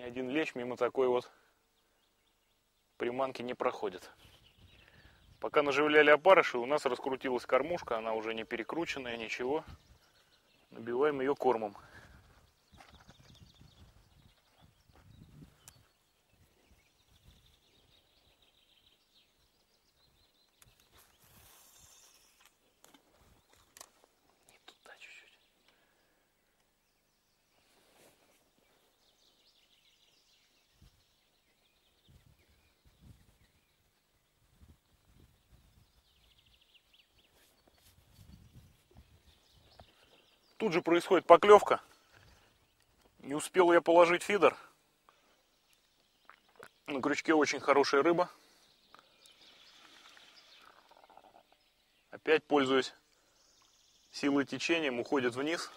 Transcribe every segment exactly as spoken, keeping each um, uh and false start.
один лещ мимо такой вот приманки не проходит. Пока наживляли опарыши, у нас раскрутилась кормушка, она уже не перекрученная, ничего. Набиваем ее кормом. Тут же происходит поклевка. Не успел я положить фидер. На крючке очень хорошая рыба. Опять, пользуясь силой течением, уходит вниз.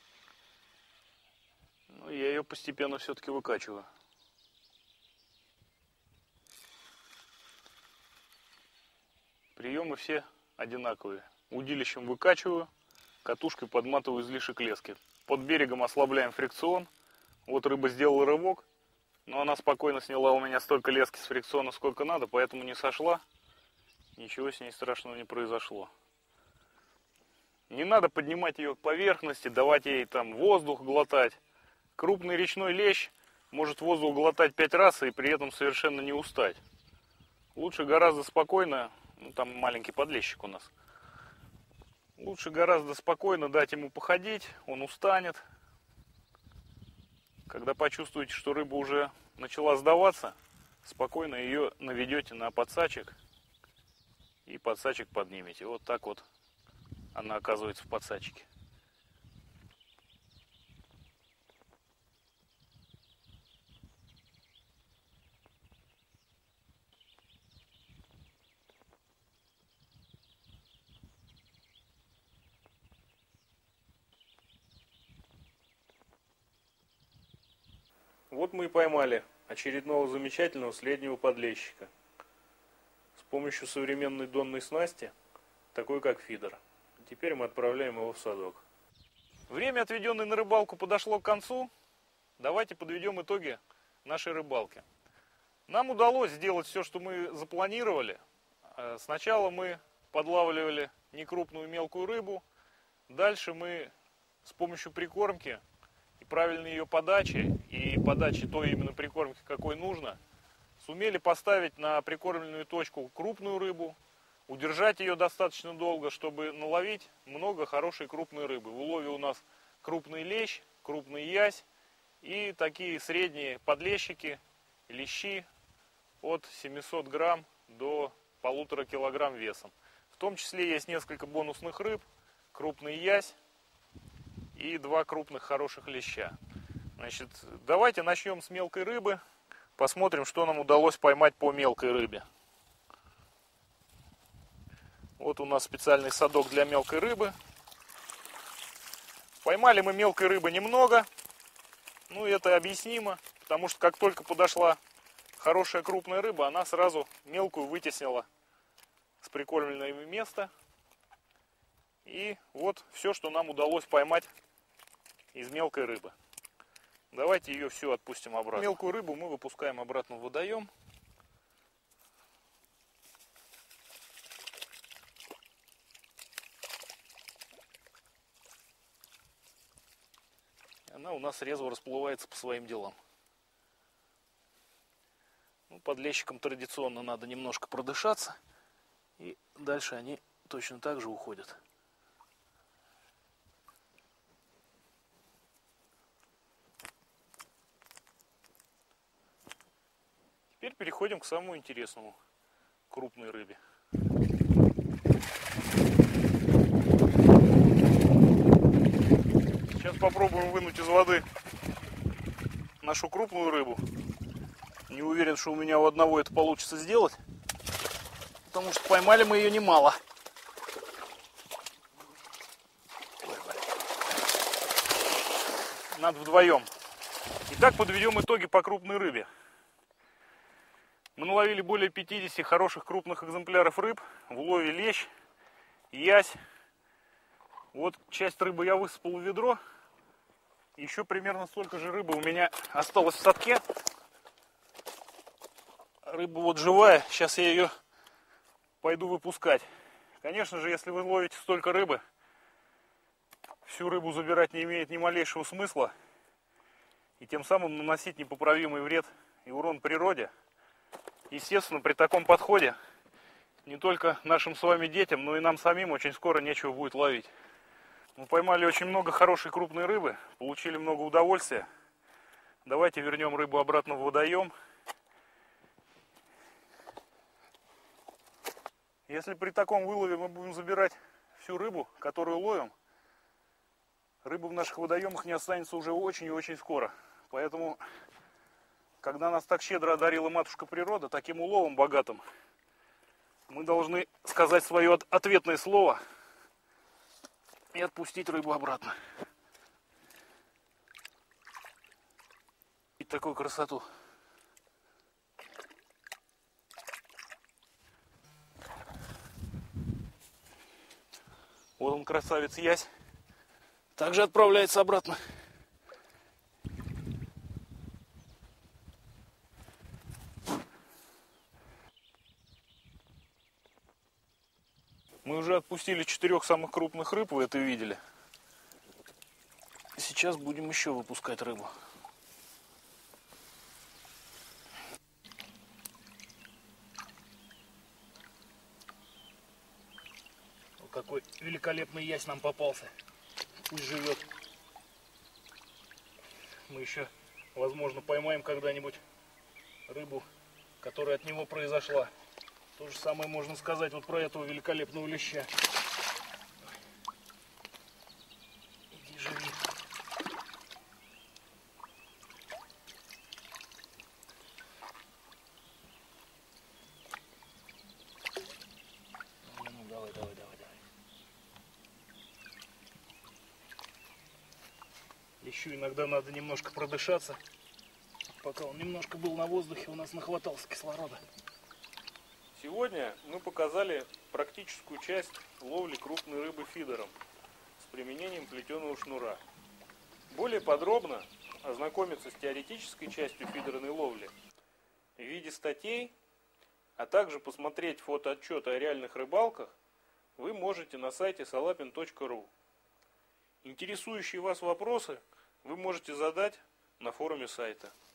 Но я ее постепенно все-таки выкачиваю. Приемы все одинаковые. Удилищем выкачиваю, катушкой подматываю излишек лески. Под берегом ослабляем фрикцион. Вот рыба сделала рывок, но она спокойно сняла у меня столько лески с фрикциона, сколько надо, поэтому не сошла. Ничего с ней страшного не произошло. Не надо поднимать ее к поверхности, давать ей там воздух глотать. Крупный речной лещ может воздух глотать пять раз и при этом совершенно не устать. Лучше гораздо спокойно, ну там маленький подлещик у нас. Лучше гораздо спокойно дать ему походить, он устанет. Когда почувствуете, что рыба уже начала сдаваться, спокойно ее наведете на подсачек и подсачек поднимете. Вот так вот она оказывается в подсачке. Вот мы и поймали очередного замечательного среднего подлещика. С помощью современной донной снасти, такой как фидер. Теперь мы отправляем его в садок. Время, отведенное на рыбалку, подошло к концу. Давайте подведем итоги нашей рыбалки. Нам удалось сделать все, что мы запланировали. Сначала мы подлавливали некрупную мелкую рыбу. Дальше мы с помощью прикормки и правильной ее подачи, и подачи той именно прикормки, какой нужно, сумели поставить на прикормленную точку крупную рыбу, удержать ее достаточно долго, чтобы наловить много хорошей крупной рыбы. В улове у нас крупный лещ, крупный ясь и такие средние подлещики, лещи от семисот грамм до полутора килограмм весом. В том числе есть несколько бонусных рыб, крупный ясь и два крупных хороших леща. Значит, давайте начнем с мелкой рыбы. Посмотрим, что нам удалось поймать по мелкой рыбе. Вот у нас специальный садок для мелкой рыбы. Поймали мы мелкой рыбы немного. Ну, это объяснимо, потому что как только подошла хорошая крупная рыба, она сразу мелкую вытеснила с прикормленного места. И вот все, что нам удалось поймать из мелкой рыбы. Давайте ее всю отпустим обратно. Мелкую рыбу мы выпускаем обратно в водоем. Она у нас резво расплывается по своим делам. Ну, подлещикам традиционно надо немножко продышаться. И дальше они точно так же уходят. Теперь переходим к самому интересному, крупной рыбе. Сейчас попробуем вынуть из воды нашу крупную рыбу. Не уверен, что у меня у одного это получится сделать, потому что поймали мы ее немало. Надо вдвоем. Итак, подведем итоги по крупной рыбе. Мы наловили более пятидесяти хороших крупных экземпляров рыб. В улове лещ, ясь. Вот часть рыбы я высыпал в ведро. Еще примерно столько же рыбы у меня осталось в садке. Рыба вот живая, сейчас я ее пойду выпускать. Конечно же, если вы ловите столько рыбы, всю рыбу забирать не имеет ни малейшего смысла. И тем самым наносить непоправимый вред и урон природе. Естественно, при таком подходе не только нашим с вами детям, но и нам самим очень скоро нечего будет ловить. Мы поймали очень много хорошей крупной рыбы, получили много удовольствия. Давайте вернем рыбу обратно в водоем. Если при таком вылове мы будем забирать всю рыбу, которую ловим, рыбы в наших водоемах не останется уже очень и очень скоро. Поэтому, когда нас так щедро одарила матушка природа, таким уловом богатым, мы должны сказать свое ответное слово и отпустить рыбу обратно. И такую красоту. Вот он, красавец ясь. Также отправляется обратно. Мы уже отпустили четырех самых крупных рыб, вы это видели. Сейчас будем еще выпускать рыбу. Вот какой великолепный ясь нам попался. Пусть живет. Мы еще, возможно, поймаем когда-нибудь рыбу, которая от него произошла. То же самое можно сказать вот про этого великолепного леща. Иди, живи. Ну, ну, давай, давай, давай, давай. Лещу иногда надо немножко продышаться. Пока он немножко был на воздухе, у нас нахватался кислорода. Сегодня мы показали практическую часть ловли крупной рыбы фидером с применением плетеного шнура. Более подробно ознакомиться с теоретической частью фидерной ловли в виде статей, а также посмотреть фотоотчеты о реальных рыбалках вы можете на сайте салапин точка ру. Интересующие вас вопросы вы можете задать на форуме сайта.